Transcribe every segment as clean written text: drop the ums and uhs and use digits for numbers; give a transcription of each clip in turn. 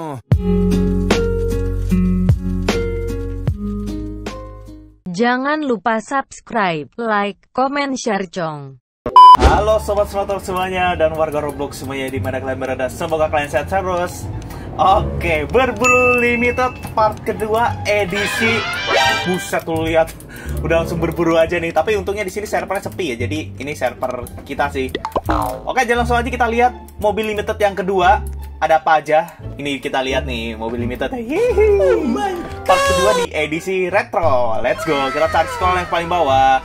Jangan lupa subscribe, like, comment, share, cong. Halo sobat motor semuanya dan warga Roblox semuanya di mana kalian berada. Semoga kalian sehat terus. Oke, berburu limited part kedua edisi. Buset tuh lihat, udah langsung berburu aja nih. Tapi untungnya di sini servernya sepi ya. Jadi ini server kita sih. Oke, jadi langsung aja kita lihat mobil limited yang kedua. Ada apa aja? Ini kita lihat nih mobil limited. Part kedua di edisi retro. Let's go. Kita cari scroll yang paling bawah.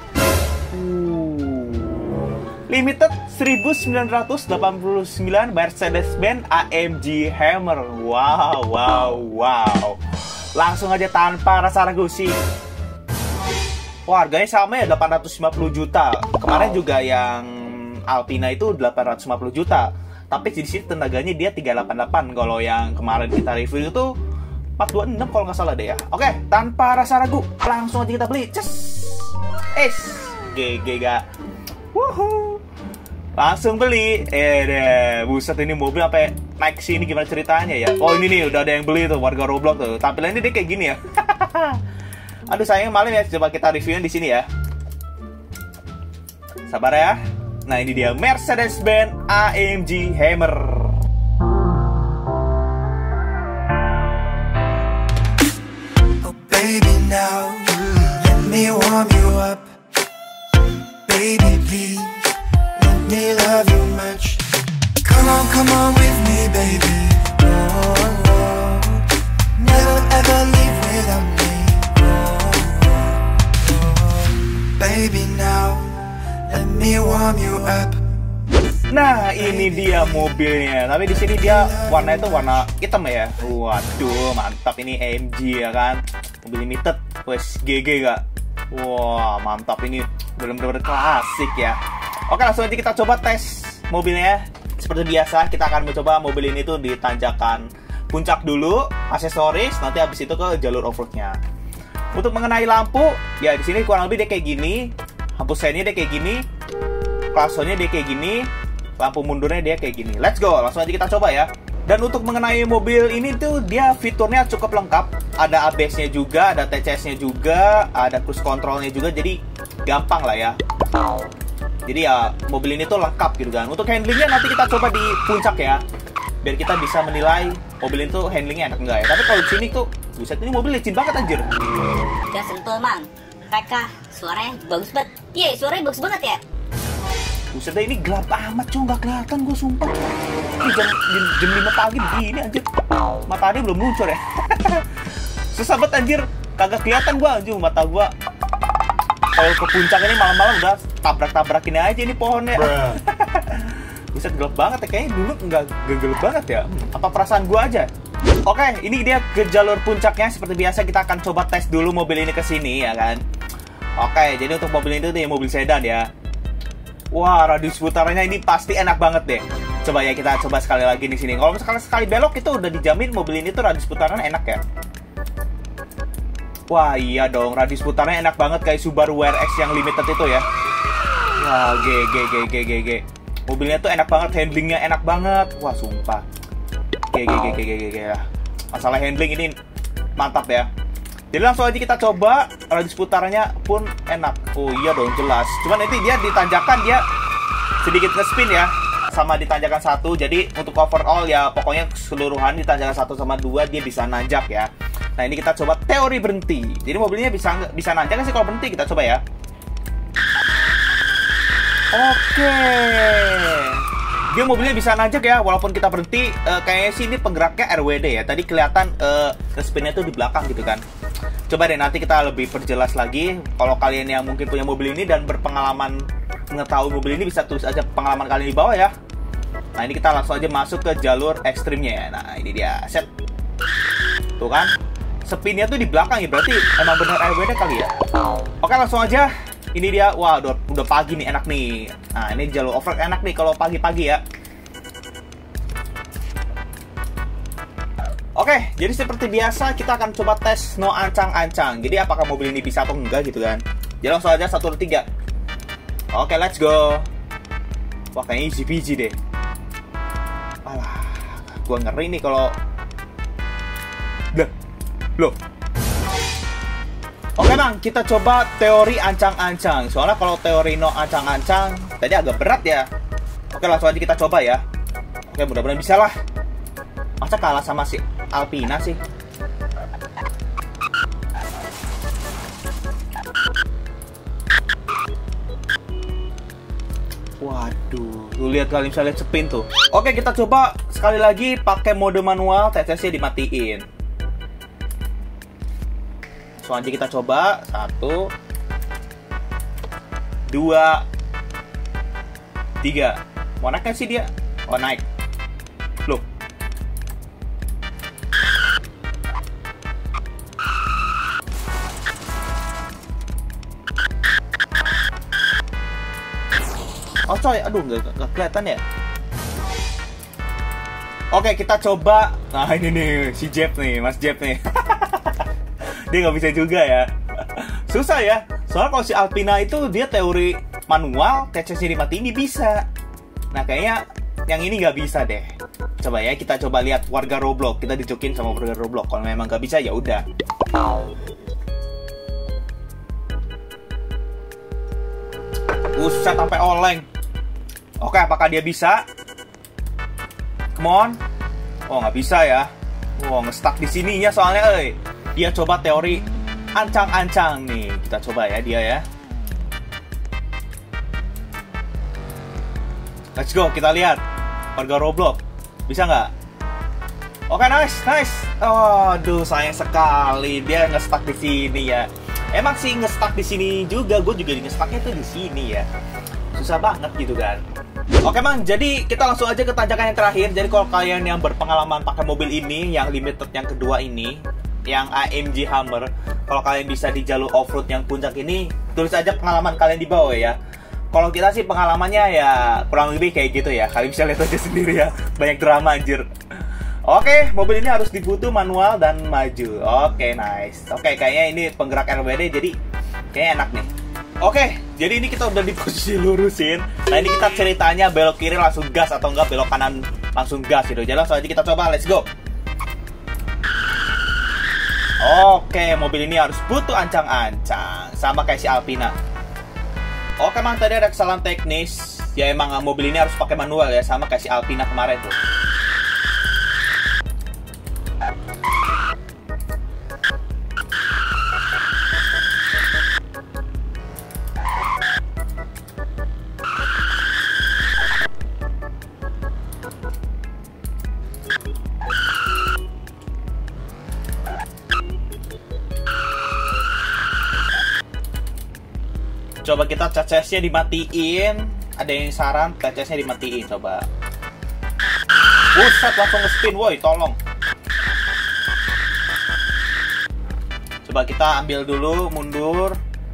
Limited 1989 Mercedes-Benz AMG Hammer. Wow. Langsung aja tanpa rasa ragu sih. Wah, harganya sama ya, 850 juta. Kemarin juga yang Alpina itu 850 juta. Tapi di sini tenaganya dia 388. Kalau yang kemarin kita review itu 426 kalau nggak salah deh ya. Oke, tanpa rasa ragu, langsung aja kita beli. GG gak? Woohoo. Langsung beli. Buset, ini mobil sampai naik sini gimana ceritanya ya? Oh, ini nih udah ada yang beli tuh, warga Roblox tuh. Tampilannya dia kayak gini ya. Aduh sayang malam ya, coba kita reviewin di sini ya. Sabar ya. Nah, ini dia Mercedes-Benz AMG Hammer. Oh baby now, let me warm you up. Baby please, let me love you much. Come on with me baby. Oh, never ever leave without me. Baby now, let me warm you up. Nah, ini dia mobilnya. Tapi di sini dia warna itu warna hitam ya. Waduh, mantap ini AMG ya kan. Mobil limited. Wes GG gak? Wah, mantap ini. Bener-bener klasik ya. Oke, langsung aja kita coba tes mobilnya. Seperti biasa, kita akan mencoba mobil ini tuh di tanjakan puncak dulu, aksesoris, nanti habis itu ke jalur off-roadnya. Untuk mengenai lampu, ya di sini kurang lebih dia kayak gini. Lampu sennya dia kayak gini, klaksonnya dia kayak gini, lampu mundurnya dia kayak gini. Let's go, langsung aja kita coba ya. Dan untuk mengenai mobil ini tuh dia fiturnya cukup lengkap. Ada ABS-nya juga, ada TCS-nya juga, ada cruise control-nya juga, jadi gampang lah ya. Jadi ya mobil ini tuh lengkap gitu kan. Untuk handlingnya nanti kita coba di puncak ya, biar kita bisa menilai mobil ini tuh handlingnya enak enggak ya. Tapi kalau di sini tuh, buset ini mobil licin banget anjir. Udah sentul mang, mereka suaranya bagus banget. Iya, suaranya bagus banget ya. Buset ini gelap amat cuy, nggak kelihatan gue sumpah. Ini jam 5 pagi begini anjir. Matahari belum muncul ya. Susah banget anjir, kagak kelihatan gue anjir mata gue. Kalau ke puncak ini malam-malam udah tabrak-tabrakin aja ini pohonnya. Buset gelap banget ya, kayaknya dulu nggak gelap banget ya. Apa perasaan gue aja? Oke, ini dia ke jalur puncaknya. Seperti biasa kita akan coba tes dulu mobil ini ke sini ya kan. Oke, jadi untuk mobil ini tuh mobil sedan ya. Wah, radius putarannya ini pasti enak banget deh. Coba ya kita coba sekali lagi di sini. Kalau misalkan sekali belok itu udah dijamin mobil ini tuh radius putarannya enak ya. Wah, iya dong, radius putarannya enak banget kayak Subaru WRX yang limited itu ya. Wah, GG. Mobilnya tuh enak banget, handlingnya enak banget. Wah, sumpah. GG. Masalah handling ini mantap ya. Jadi langsung aja kita coba, radius putarannya pun enak. Oh iya dong, jelas. Cuman nanti dia di tanjakan dia sedikit nge-spin ya, sama di tanjakan 1. Jadi untuk overall ya pokoknya keseluruhan di tanjakan 1 sama 2 dia bisa nanjak ya. Nah, ini kita coba teori berhenti. Jadi mobilnya bisa nanjak sih kalau berhenti, kita coba ya. Oke. Dia mobilnya bisa nanjak ya, walaupun kita berhenti. Kayaknya sih ini penggeraknya RWD ya. Tadi kelihatan spinnya tuh di belakang gitu kan. Coba deh nanti kita lebih perjelas lagi. Kalau kalian yang mungkin punya mobil ini dan berpengalaman mengetahui mobil ini, bisa tulis aja pengalaman kalian di bawah ya. Nah, ini kita langsung aja masuk ke jalur ekstrimnya ya. Nah, ini dia, set. Tuh kan, spinnya tuh di belakang ya, berarti emang bener RWD kali ya. Oke, langsung aja. Ini dia, wah udah pagi nih, enak nih. Nah, ini jalur off-road enak nih kalau pagi-pagi ya. Oke, jadi seperti biasa kita akan coba tes no ancang-ancang. Jadi apakah mobil ini bisa atau enggak gitu kan. Jadi langsung aja 1, 2, 3. Oke, let's go. Wah, kayaknya easy peasy deh. Alah, gua ngeri nih kalau Loh. Oke Bang, kita coba teori ancang-ancang. Soalnya kalau teori no ancang-ancang tadi agak berat ya. Oke, langsung aja kita coba ya. Oke, mudah-mudahan bisa lah. Masa kalah sama si Alpina sih? Waduh, lu lihat kali misalnya spin tuh. Oke, kita coba sekali lagi pakai mode manual, TCS-nya dimatiin. Langsung aja kita coba. 1 2 3. Mau naik kan sih dia? Oh, naik. Loh. Oh coy, aduh nggak kelihatan ya. Oke, kita coba. Nah ini nih, si Jeb nih, Mas Jeb nih. Dia nggak bisa juga ya. Susah ya. Soalnya kalau si Alpina itu dia teori manual, TCS dimatiin dia bisa. Nah kayaknya yang ini nggak bisa deh. Coba ya, kita coba lihat warga Roblox. Kita dicokin sama warga Roblox. Kalau memang nggak bisa ya udah. Buset sampai oleng. Oke, apakah dia bisa? Come on. Oh, nggak bisa ya. Oh, nge-stuck di sininya soalnya, Dia coba teori ancang-ancang nih. Kita coba ya dia ya. Let's go, kita lihat. Warga Roblox. Bisa nggak? Oke, nice. Oh, aduh, sayang sekali. Dia nge-stuck di sini ya. Emang sih nge-stuck di sini juga. Gue juga nge-stucknya tuh di sini ya. Susah banget gitu kan. Oke Mang, jadi kita langsung aja ke tanjakan yang terakhir. Jadi kalau kalian yang berpengalaman pakai mobil ini, yang limited yang kedua ini, yang AMG Hummer, kalau kalian bisa di jalur off-road yang puncak ini, tulis aja pengalaman kalian di bawah ya. Kalau kita sih pengalamannya ya kurang lebih kayak gitu ya. Kalian bisa lihat aja sendiri ya. Banyak drama anjir. Oke, mobil ini harus dibutuh manual dan maju. Oke, nice. Oke, kayaknya ini penggerak RWD jadi kayaknya enak nih. Oke, jadi ini kita udah di posisi lurusin. Nah ini kita ceritanya belok kiri langsung gas atau enggak belok kanan langsung gas gitu. Jadi langsung aja kita coba, let's go. Oke, mobil ini harus butuh ancang-ancang sama kayak si Alpina. Oke Mang, tadi ada kesalahan teknis. Ya emang mobil ini harus pakai manual ya, sama kayak si Alpina kemarin tuh. Coba kita TCS-nya dimatiin. Ada yang saran TCS-nya dimatiin, coba. Buset, langsung nge-spin, woi, tolong. Coba kita ambil dulu, mundur.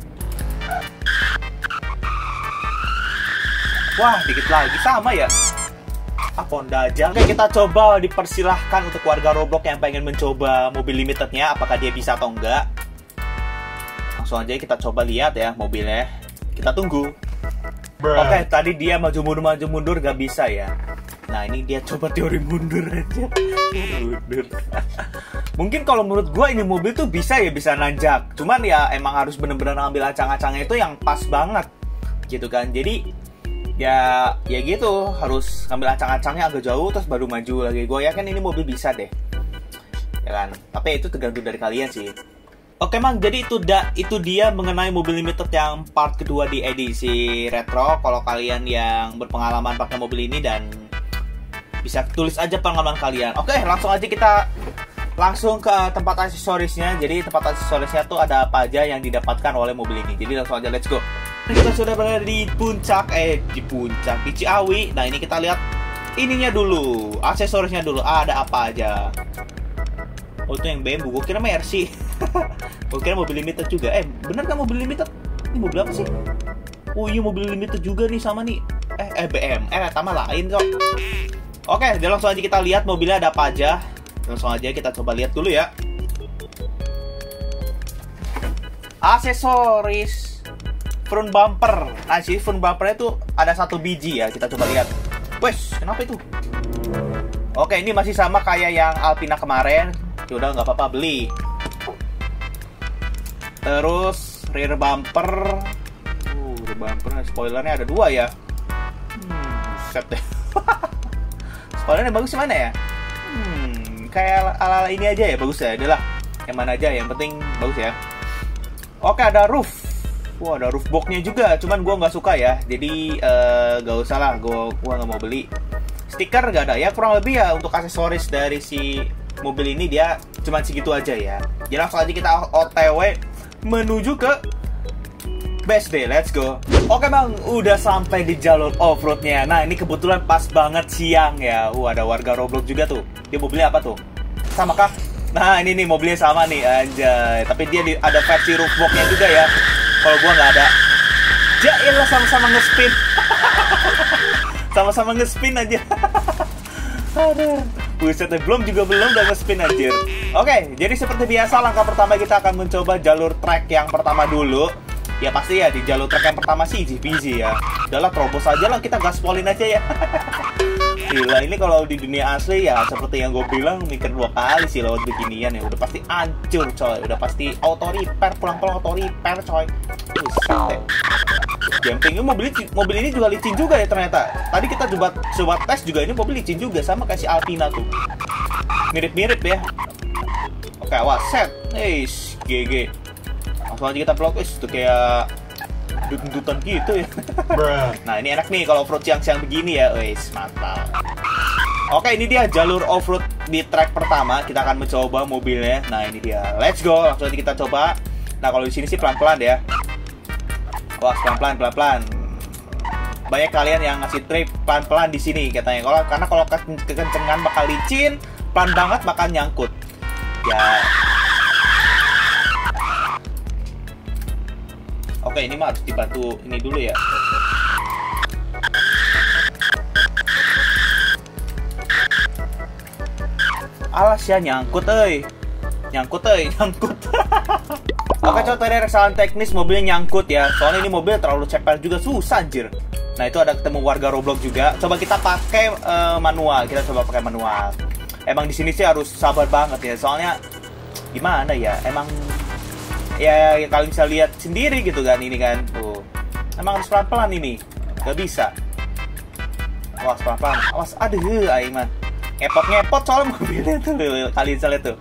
Wah, dikit lagi, sama ya. Honda aja. Oke, kita coba, dipersilahkan untuk warga Roblox yang pengen mencoba mobil limitednya, apakah dia bisa atau enggak. Langsung aja kita coba lihat ya mobilnya. Kita tunggu. Oke, tadi dia maju mundur gak bisa ya. Nah ini dia coba teori mundur aja. Mundur. Mungkin kalau menurut gue ini mobil tuh bisa nanjak. Cuman ya emang harus bener-bener ngambil acang-acangnya itu yang pas banget gitu kan. Jadi ya gitu, harus ngambil acang-acangnya agak jauh terus baru maju lagi. Gue yakin ini mobil bisa deh, ya kan. Tapi itu tergantung dari kalian sih. Oke Mang, jadi itu dia mengenai mobil limited yang part kedua di edisi retro. Kalau kalian yang berpengalaman pakai mobil ini dan bisa tulis aja pengalaman kalian. Oke, langsung aja kita langsung ke tempat aksesorisnya. Jadi tempat aksesorisnya tuh ada apa aja yang didapatkan oleh mobil ini. Jadi langsung aja let's go. Kita sudah berada di puncak, di Ciawi. Nah ini kita lihat ininya dulu, aksesorisnya dulu. Ada apa aja? Oh itu yang BMW, gue kira Mercy. Gue kira mobil limited juga. Bener kan mobil limited? Ini mobil apa sih? Oh iya mobil limited juga nih sama nih. BM, sama lain kok. Oke, jadi langsung aja kita lihat mobilnya ada apa aja. Langsung aja kita coba lihat dulu ya. Aksesoris front bumper. Nah sih front bumpernya tuh ada 1 biji ya. Kita coba lihat. Wes, kenapa itu? Oke, ini masih sama kayak yang Alpina kemarin. Ya udah nggak apa-apa, beli. Terus rear bumper. Rear bumper spoilernya ada 2 ya. Buset deh. Spoilernya bagus mana ya? Kayak ala-ala ini aja ya, bagus ya. Adalah yang mana aja, yang penting bagus ya. Oke, ada roof. Wah, ada roof boxnya juga. Cuman gue nggak suka ya. Jadi gak usah lah. Gue nggak mau beli. Stiker nggak ada ya. Kurang lebih ya untuk aksesoris dari si mobil ini dia cuman segitu aja ya. Jadi langsung aja kita OTW menuju ke best day. Let's go. Oke bang, udah sampai di jalur off-roadnya. Nah ini kebetulan pas banget siang ya. Ada warga Roblox juga tuh. Dia mobilnya apa tuh? Sama kah? Nah ini nih mobilnya sama nih, anjay. Tapi dia ada versi roof box-nya juga ya. Kalau gua nggak ada. Jailah sama-sama nge-spin. Sama-sama nge-spin aja. Aduh. Buset, belum udah nge-spin anjir. Oke, jadi seperti biasa langkah pertama kita akan mencoba jalur track yang pertama dulu. Ya pasti ya di jalur track yang pertama sih easy peasy ya. Udahlah terobos aja lah, kita gaspolin aja ya. Gila, ini kalau di dunia asli ya seperti yang gue bilang mikir 2 kali sih lewat beginian ya. Udah pasti hancur coy, udah pasti auto repair, pulang-pulang auto repair coy. Buset deh. Jumpingnya mobil ini juga licin juga ya ternyata. Tadi kita coba tes juga, ini mobil licin juga sama kayak si Alpina tuh. Mirip-mirip ya. Oke, awas set. GG. Langsung aja kita vlog, itu kayak dut-dutan gitu ya. Nah ini enak nih kalau off-road siang-siang begini ya, mantap. Oke, ini dia jalur off-road di track pertama. Kita akan mencoba mobilnya. Nah ini dia, let's go. Langsung aja kita coba. Nah kalau di sini sih pelan-pelan ya. Wah pelan-pelan. Banyak kalian yang ngasih trip pelan-pelan di sini katanya. Karena kalau kekencengan bakal licin, pelan banget bakal nyangkut. Ya. Oke, ini mah harus dibantu ini dulu ya. Alas ya, nyangkut. Oke, coba dari kesalahan teknis mobilnya nyangkut ya. Soalnya ini mobil terlalu ceper juga, susah anjir. Nah, itu ada ketemu warga Roblox juga. Coba kita pakai manual. Kita coba pakai manual. Emang di sini sih harus sabar banget ya. Soalnya gimana ya? Emang ya kalian bisa lihat sendiri gitu kan ini kan. Tuh. Emang harus pelan-pelan ini. Gak bisa. Awas pelan-pelan. Awas, aduh, aing mah. Ngepot-ngepot soalnya mobilnya tuh. Kalian bisa lihat tuh.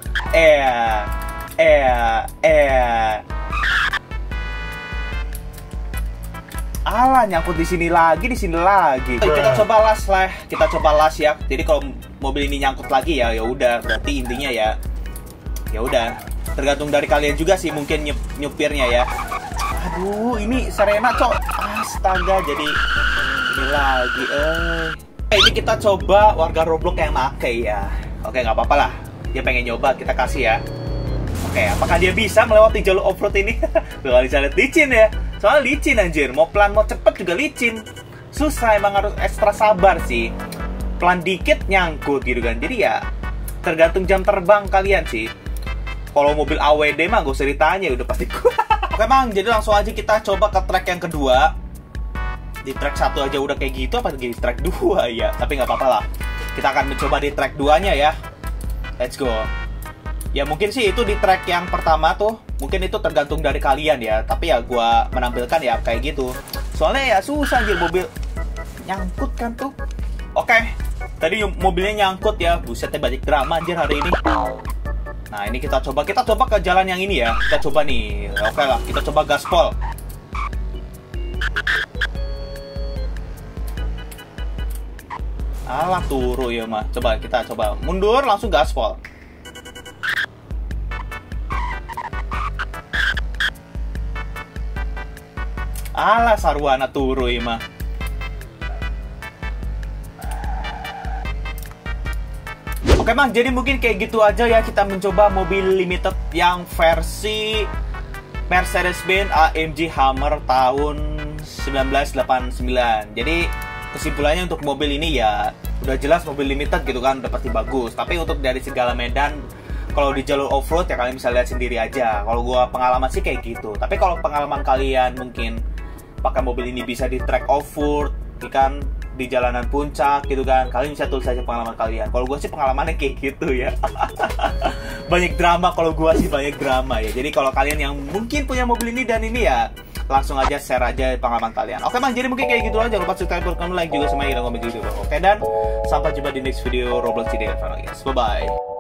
Alah, nyangkut di sini lagi. Kita coba las lah. Kita coba las ya. Jadi kalau mobil ini nyangkut lagi ya udah, berarti intinya ya udah. Tergantung dari kalian juga sih mungkin nyupirnya ya. Aduh, ini Serena cok. Astaga, jadi ini lagi. Ini kita coba warga Roblox yang make ya. Oke, nggak apa-apa lah. Dia pengen nyoba, kita kasih ya. Oke, apakah dia bisa melewati jalur off-road ini? Tuh, bisa lihat licin ya. Soalnya licin anjir. Mau pelan mau cepet juga licin. Susah, emang harus ekstra sabar sih. Pelan dikit nyangkut gitu kan. Jadi ya tergantung jam terbang kalian sih. Kalau mobil AWD mah gak usah ditanya, udah pasti Oke bang, jadi langsung aja kita coba ke track yang kedua. Di track 1 aja udah kayak gitu, apa di track 2 ya. Tapi gak apa-apa lah. Kita akan mencoba di track 2-nya ya. Let's go. Ya mungkin sih itu di track yang pertama tuh. Mungkin itu tergantung dari kalian ya. Tapi ya gua menampilkan ya kayak gitu. Soalnya ya susah aja mobil nyangkut kan tuh. Oke, tadi mobilnya nyangkut ya. Busetnya banyak drama anjir hari ini. Nah ini kita coba ke jalan yang ini ya. Kita coba nih. Oke lah, kita coba gaspol. Alah turu ya mah. Kita coba mundur langsung gaspol. Alah sarwana turu ya mah. Oke bang, jadi mungkin kayak gitu aja ya kita mencoba mobil limited yang versi Mercedes-Benz AMG Hammer tahun 1989. Jadi kesimpulannya untuk mobil ini ya udah jelas mobil limited gitu kan, udah pasti bagus. Tapi untuk dari segala medan, kalau di jalur off-road ya kalian bisa lihat sendiri aja. Kalau gua pengalaman sih kayak gitu. Tapi kalau pengalaman kalian mungkin pakai mobil ini bisa di track off-road, kan di jalanan puncak gitu kan, kalian bisa tulis aja pengalaman kalian. Kalau gue sih pengalamannya kayak gitu ya. Banyak drama, kalau gue sih banyak drama ya. Jadi kalau kalian yang mungkin punya mobil ini dan ini ya, langsung aja share aja pengalaman kalian. Oke Bang, jadi mungkin kayak gitu aja. Jangan lupa subscribe, like juga sama like, komen juga. Oke, dan sampai jumpa di next video Roblox Video. Bye bye.